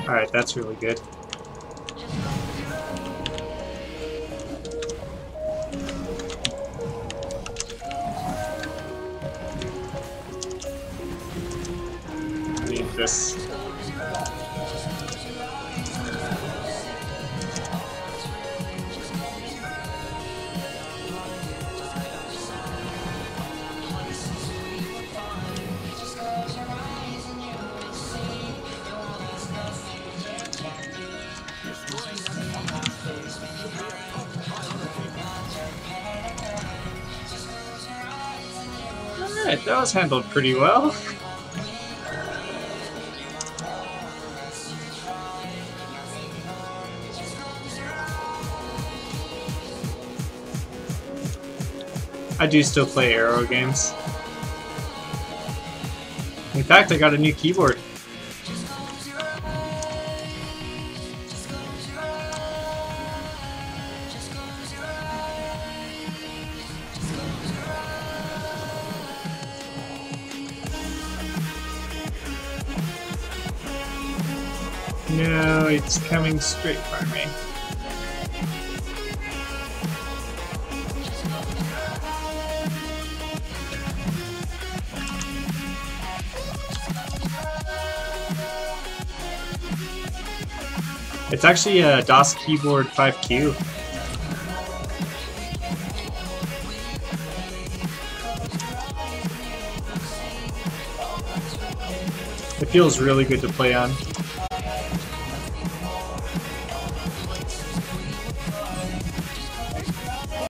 Alright, that's really good. I need this. Alright, that was handled pretty well. I do still play Arrow games. In fact, I got a new keyboard. No, it's coming straight for me. It's actually a DOS Keyboard 5Q. It feels really good to play on.